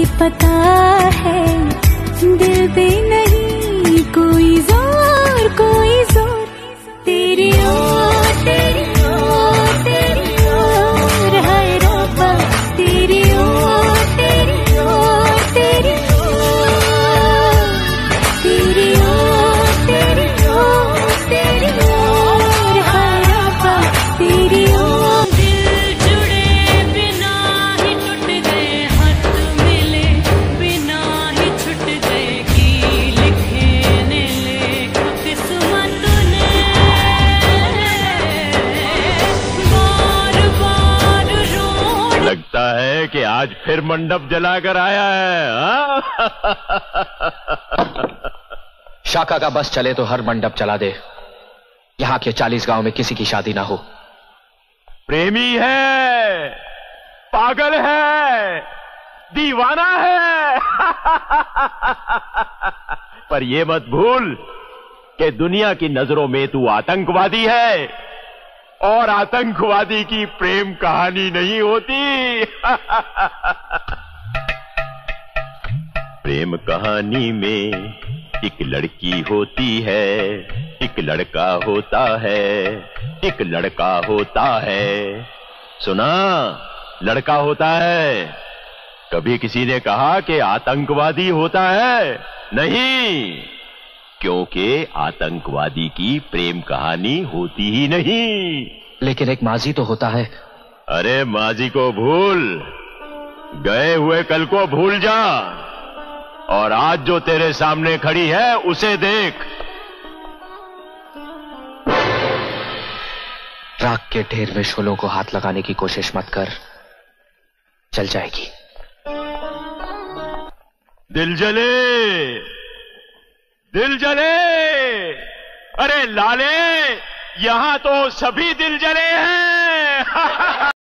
पता है दिल पे नहीं कोई जोर तेरी ओर हाय रब्बा तेरी ओर तेरी ओर तेरी ओर तेरी ओर तेरी ओर तेरी ओर हाय रब्बा तेरी ओर। दिल जुड़े बिना ही टूट गए, हाथ मिले बिना ही छूट गए, की लिखे ने लेख किस्मत ने बार बार रोड। लगता है कि आज फिर मंडप जलाकर आया है, हाँ? शाका का बस चले तो हर मंडप जला दे, यहाँ के 40 गांव में किसी की शादी ना हो। प्रेमी है, पागल है, दीवाना है। पर ये मत भूल कि दुनिया की नजरों में तू आतंकवादी है, और आतंकवादी की प्रेम कहानी नहीं होती। प्रेम कहानी में एक लड़की होती है, एक लड़का होता है, एक लड़का होता है। सुना, लड़का होता है। कभी किसी ने कहा कि आतंकवादी होता है? नहीं, क्योंकि आतंकवादी की प्रेम कहानी होती ही नहीं। लेकिन एक माजी तो होता है। अरे माजी को भूल, गए हुए कल को भूल जा, और आज जो तेरे सामने खड़ी है उसे देख। राख के ढेर में शोलों को हाथ लगाने की कोशिश मत कर, चल जाएगी। दिल जले, दिल जले, अरे लाले, यहां तो सभी दिल जले हैं।